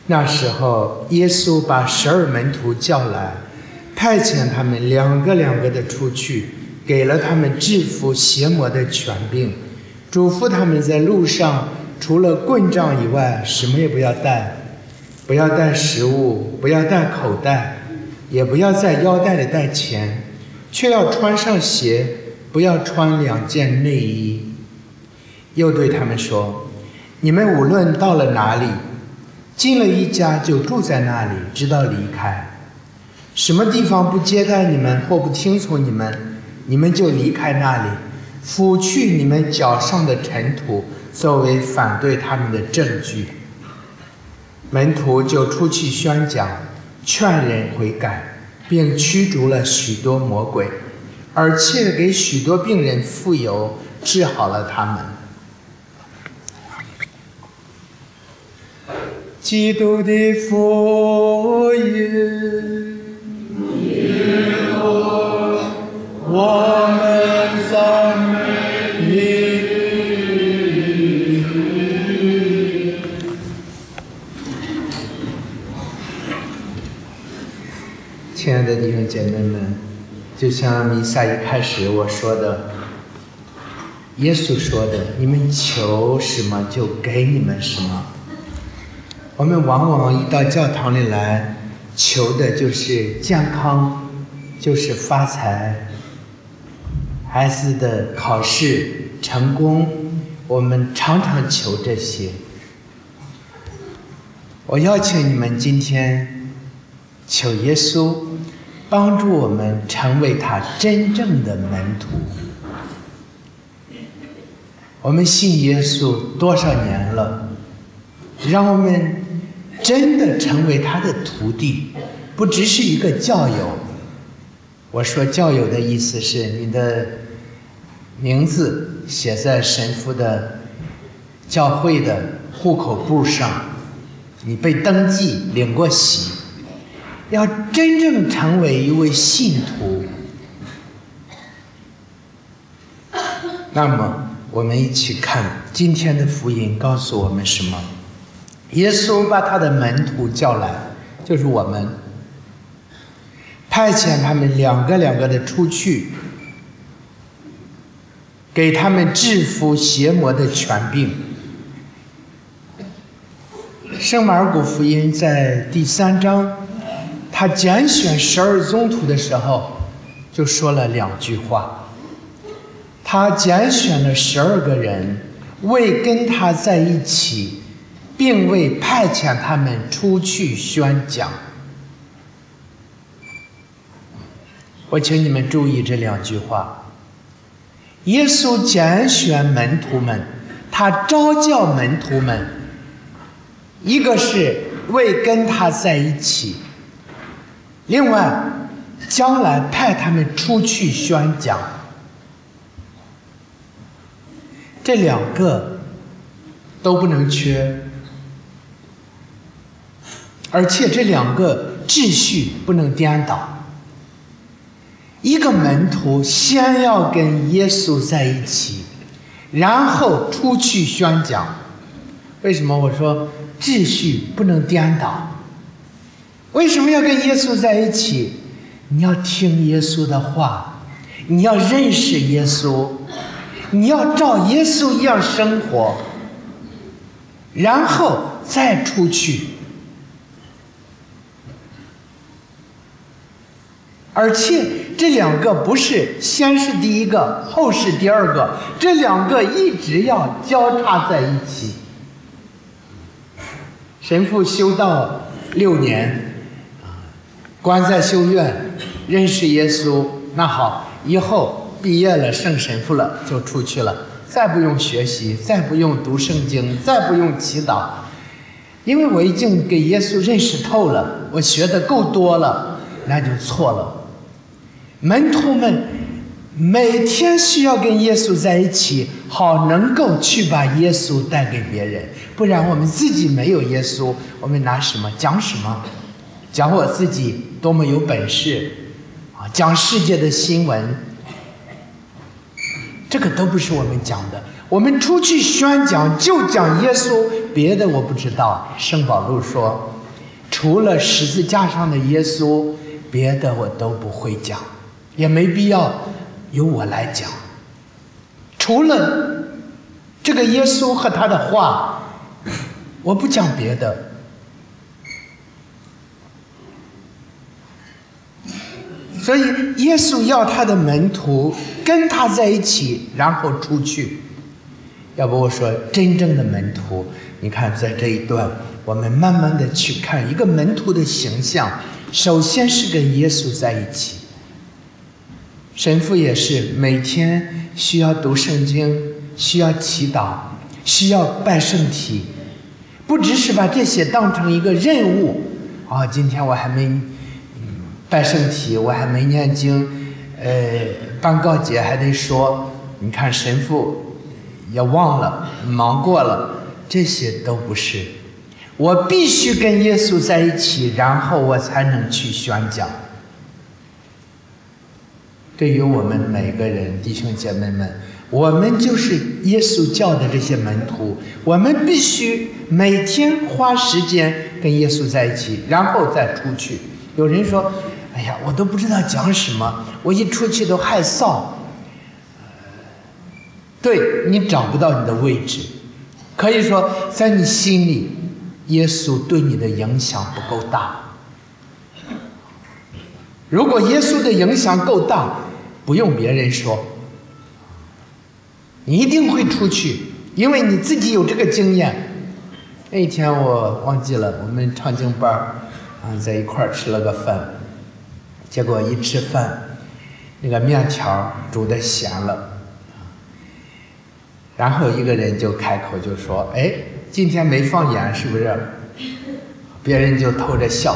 那时候，耶稣把12门徒叫来，派遣他们两个的出去，给了他们制服邪魔的权柄，嘱咐他们在路上除了棍杖以外，什么也不要带，不要带食物，不要带口袋，也不要在腰带里带钱，却要穿上鞋，不要穿2件内衣。又对他们说：你们无论到了哪里，进了一家就住在那里，直到离开。什么地方不接待你们或不听从你们，你们就离开那里，拂去你们脚上的尘土，作为反对他们的证据。门徒就出去宣讲，劝人悔改，并驱逐了许多魔鬼，而且给许多病人傅油，治好了他们。基督的福音，我们赞美你。亲爱的弟兄姐妹们，就像弥撒一开始我说的，耶稣说的：你们求什么就给你们什么。我们往往一到教堂里来，求的就是健康，就是发财，孩子的考试成功，我们常常求这些。我邀请你们今天求耶稣帮助我们成为他真正的门徒。我们信耶稣多少年了，让我们真的成为他的徒弟，不只是一个教友。我说教友的意思是你的名字写在神父的教会的户口簿上，你被登记领过洗，要真正成为一位信徒。那么我们一起看今天的福音告诉我们什么。耶稣把他的门徒叫来，就是我们，派遣他们两个的出去，给他们制服邪魔的权柄。圣马尔谷福音在第3章，他拣选12宗徒的时候，就说了2句话。他拣选了12个人，为跟他在一起，并为派遣他们出去宣讲。我请你们注意这2句话。耶稣拣选门徒们，他召叫门徒们，一个是为跟他在一起，另外将来派他们出去宣讲。这2个都不能缺，而且这2个秩序不能颠倒。一个门徒先要跟耶稣在一起，然后出去宣讲。为什么我说秩序不能颠倒？为什么要跟耶稣在一起？你要听耶稣的话，你要认识耶稣，你要照耶稣一样生活，然后再出去。而且这2个不是先是第一个，后是第2个，这2个一直要交叉在一起。神父修道6年，关在修院，认识耶稣，那好，以后毕业了，圣神父了，就出去了，再不用学习，再不用读圣经，再不用祈祷，因为我已经给耶稣认识透了，我学的够多了，那就错了。门徒们每天需要跟耶稣在一起，好能够去把耶稣带给别人，不然我们自己没有耶稣，我们拿什么讲什么？讲我自己多么有本事啊，讲世界的新闻，这个都不是我们讲的。我们出去宣讲就讲耶稣，别的我不知道。圣保禄说， 除了十字架上的耶稣，别的我都不会讲，也没必要由我来讲。除了这个耶稣和他的话，我不讲别的。所以耶稣要他的门徒跟他在一起，然后出去。要不我说真正的门徒，你看在这一段我们慢慢的去看一个门徒的形象，首先是跟耶稣在一起。神父也是每天需要读圣经，需要祈祷，需要拜圣体，不只是把这些当成一个任务。今天我还没拜圣体，我还没念经，办告解还得说，你看神父也忘了，忙过了，这些都不是。我必须跟耶稣在一起，然后我才能去宣讲。对于我们每个人，弟兄姐妹们，我们就是耶稣叫的这些门徒，我们必须每天花时间跟耶稣在一起，然后再出去。有人说，哎呀，我都不知道讲什么，我一出去都害臊。对，你找不到你的位置，可以说在你心里，耶稣对你的影响不够大。如果耶稣的影响够大，不用别人说，你一定会出去，因为你自己有这个经验。那一天我忘记了，我们唱经班在一块儿吃了个饭，结果一吃饭，那个面条煮得咸了，然后一个人就开口就说：“哎，今天没放盐是不是？”别人就偷着笑。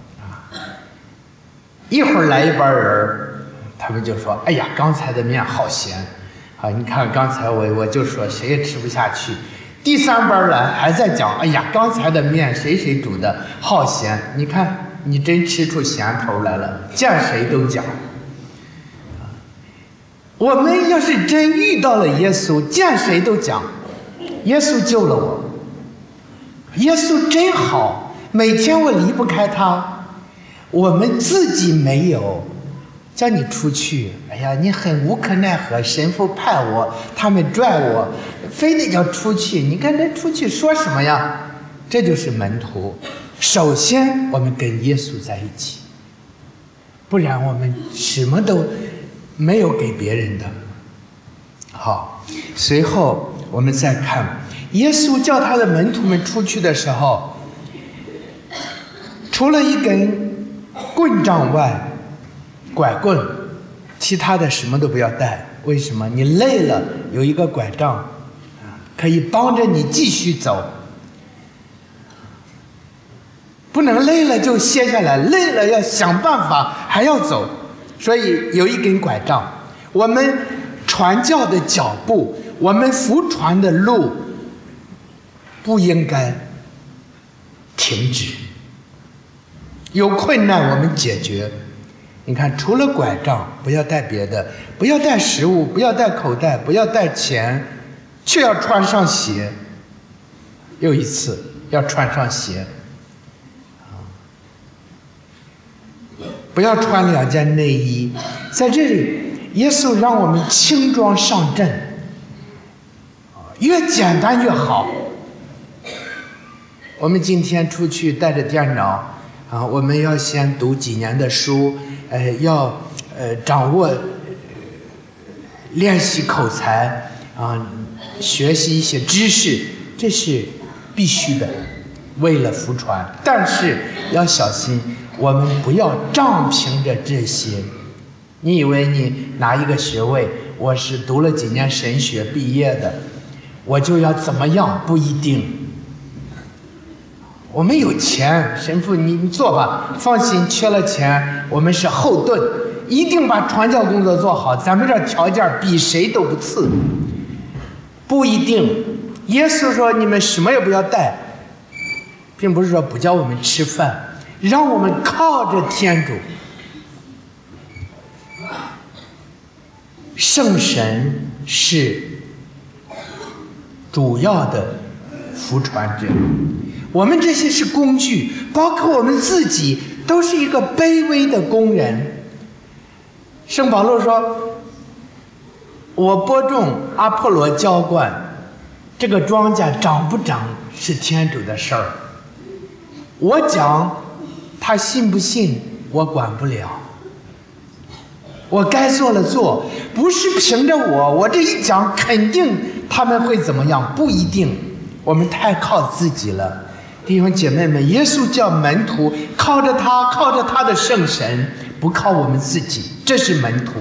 一会儿来一帮人，他们就说：“哎呀，刚才的面好咸。”你看刚才我就说谁也吃不下去。第三班来还在讲：“哎呀，刚才的面谁煮的好咸。”你看你真吃出咸头来了，见谁都讲。我们要是真遇到了耶稣，见谁都讲，耶稣救了我，耶稣真好，每天我离不开他。我们自己没有叫你出去，哎呀，你很无可奈何，神父派我，他们拽我，非得要出去。你看这出去说什么呀？这就是门徒。首先我们跟耶稣在一起，不然我们什么都没有给别人的。好，随后我们再看耶稣叫他的门徒们出去的时候，除了一根棍杖外，拐棍，其他的什么都不要带。为什么？你累了有一个拐杖，可以帮着你继续走。不能累了就歇下来，累了要想办法还要走。所以有一根拐杖，我们传教的脚步，我们扶传的路，不应该停止。有困难我们解决。你看，除了拐杖，不要带别的，不要带食物，不要带口袋，不要带钱，却要穿上鞋。又一次要穿上鞋，不要穿2件内衣。在这里，耶稣让我们轻装上阵，越简单越好。我们今天出去带着电脑我们要先读几年的书，要掌握练习口才学习一些知识，这是必须的，为了福传。但是要小心，我们不要仗凭着这些。你以为你拿一个学位，我是读了几年神学毕业的，我就要怎么样？不一定。我们有钱，神父你做吧，放心，缺了钱我们是后盾，一定把传教工作做好。咱们这条件比谁都不次。不一定。耶稣说你们什么也不要带，并不是说不叫我们吃饭，让我们靠着天主。圣神是主要的福传者， 我们这些是工具，包括我们自己都是一个卑微的工人。圣保罗说，我播种，阿波罗浇灌，这个庄稼长不长是天主的事儿，我讲他信不信我管不了，我该做了做，不是凭着我这一讲肯定他们会怎么样，不一定，我们太靠自己了。弟兄姐妹们，耶稣叫门徒靠着他的圣神，不靠我们自己，这是门徒。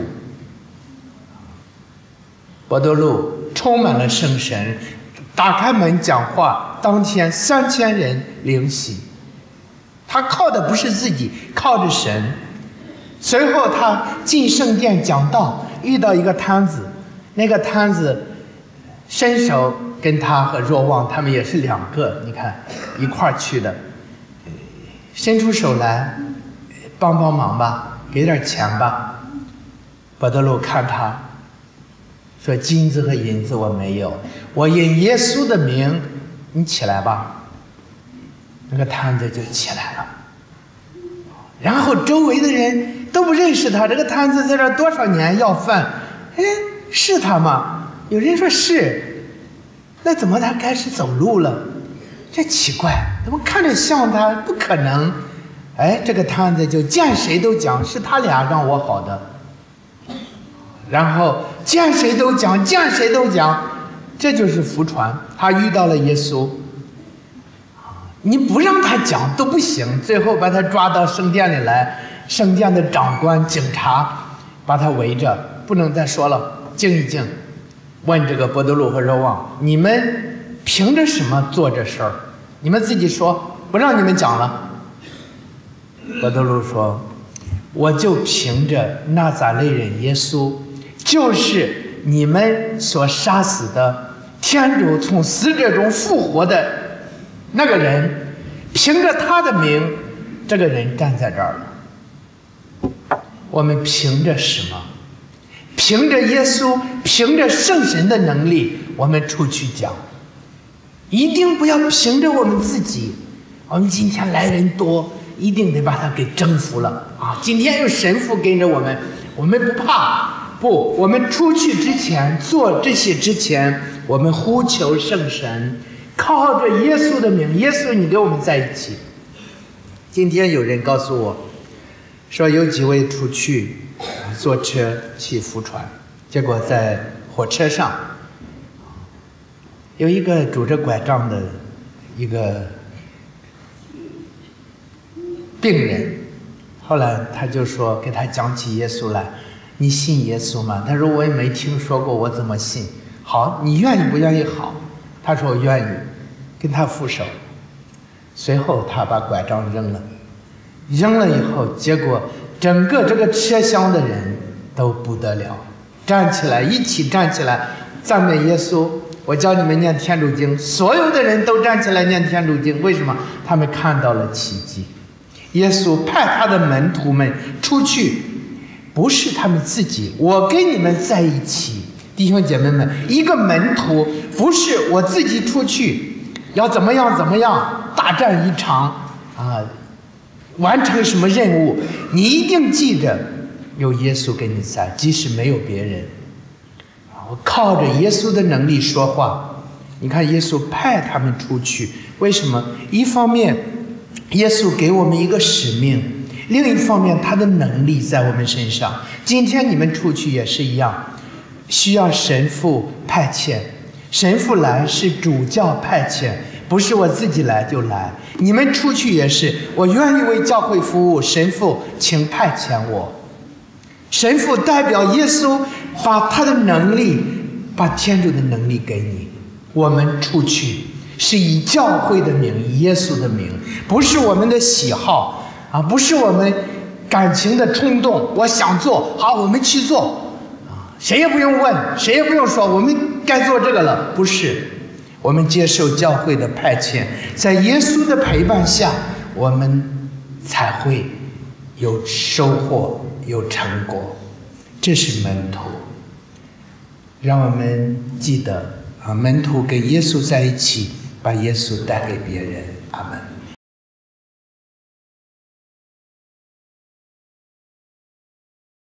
伯多禄充满了圣神，打开门讲话，当天3000人灵洗。他靠的不是自己，靠着神。随后他进圣殿讲道，遇到一个摊子，那个摊子伸手跟他和若望他们也是2个，你看一块儿去的，伸出手来帮忙吧，给点钱吧。伯多禄看他说，金子和银子我没有，我因耶稣的名你起来吧。那个摊子就起来了，然后周围的人都不认识他，这个摊子在这多少年要饭，是他吗？有人说是，那怎么他开始走路了？这奇怪，怎么看着像他？不可能。这个摊子就见谁都讲是他俩让我好的，然后见谁都讲，这就是福传。他遇到了耶稣，你不让他讲都不行，最后把他抓到圣殿里来，圣殿的长官警察把他围着，不能再说了，静一静。问这个伯多禄和若望，你们凭着什么做这事儿？你们自己说，不让你们讲了。伯多禄说，我就凭着纳撒勒人耶稣，就是你们所杀死的天主从死者中复活的那个人，凭着他的名，这个人站在这儿了。我们凭着什么？凭着耶稣，凭着圣神的能力，我们出去讲。一定不要凭着我们自己。我们今天来人多，一定得把他给征服了啊！今天有神父跟着我们，我们不怕。不，我们出去之前，做这些之前，我们呼求圣神，靠着耶稣的名，耶稣你给我们在一起。今天有人告诉我说，有几位出去坐车去福传，结果在火车上有一个拄着拐杖的一个病人，后来他就说给他讲起耶稣来，你信耶稣吗？他说我也没听说过，我怎么信？好，你愿意不愿意？好，他说我愿意，跟他负手。随后他把拐杖扔了以后，结果整个这个车厢的人都不得了，站起来，一起站起来赞美耶稣。我教你们念天主经，所有的人都站起来念天主经，为什么？他们看到了奇迹。耶稣派他的门徒们出去，不是他们自己，我跟你们在一起。弟兄姐妹们，一个门徒不是我自己出去要怎么样大战一场完成什么任务，你一定记着有耶稣跟你在，即使没有别人。我靠着耶稣的能力说话。你看耶稣派他们出去，为什么？一方面耶稣给我们一个使命，另一方面他的能力在我们身上。今天你们出去也是一样，需要神父派遣，神父来是主教派遣，不是我自己来就来。你们出去也是，我愿意为教会服务，神父请派遣我。神父代表耶稣，把他的能力，把天主的能力给你。我们出去是以教会的名，以耶稣的名，不是我们的喜好不是我们感情的冲动，我想做好我们去做谁也不用问，谁也不用说我们该做这个了，不是。我们接受教会的派遣，在耶稣的陪伴下，我们才会有收获，有成果。这是门徒。让我们记得门徒跟耶稣在一起，把耶稣带给别人。 阿门。